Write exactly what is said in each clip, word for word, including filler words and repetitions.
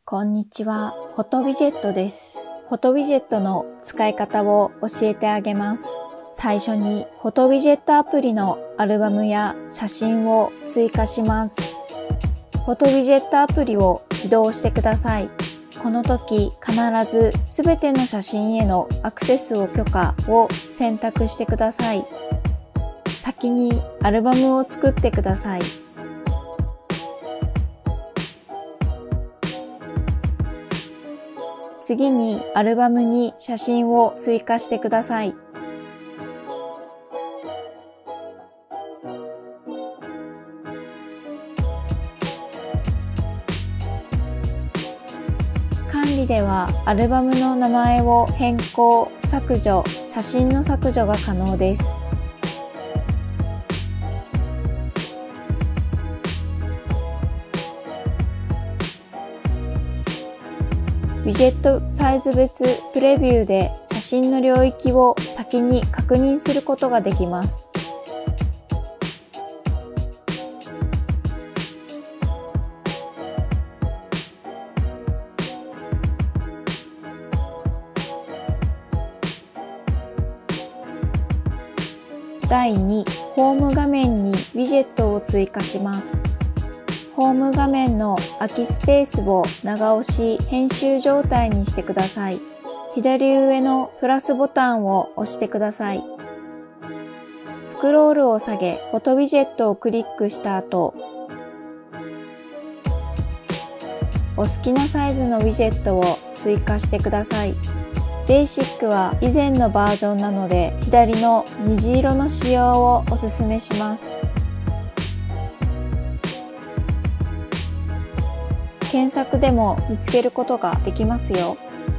こんにちは、フォトウィジェットです。フォトウィジェットの使い方を教えてあげます。最初にフォトウィジェットアプリのアルバムや写真を追加します。フォトウィジェットアプリを起動してください。この時必ずすべての写真へのアクセスを許可を選択してください。先にアルバムを作ってください。次にアルバムに写真を追加してください。管理ではアルバムの名前を変更、削除、写真の削除が可能です。ウィジェットサイズ別プレビューで写真の領域を先に確認することができます。だいに、ホーム画面にウィジェットを追加します。ホーム画面の空きスペースを長押し編集状態にしてください。左上のプラスボタンを押してください。スクロールを下げ、フォトウィジェットをクリックした後、お好きなサイズのウィジェットを追加してください。ベーシックは以前のバージョンなので、左の虹色の使用をおすすめします。検索でも見つけることができますよ。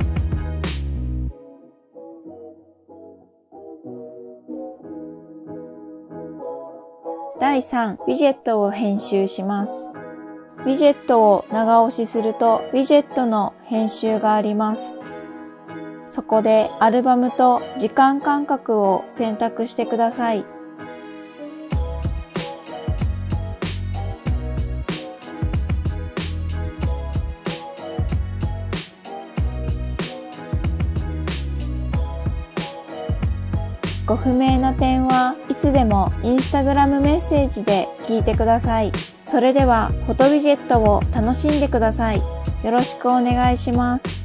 だいさん、ウィジェットを編集します。ウィジェットを長押しすると、ウィジェットの編集があります。そこでアルバムと時間間隔を選択してください。ご不明な点はいつでもインスタグラムメッセージで聞いてください。それではフォトウィジェットを楽しんでください。よろしくお願いします。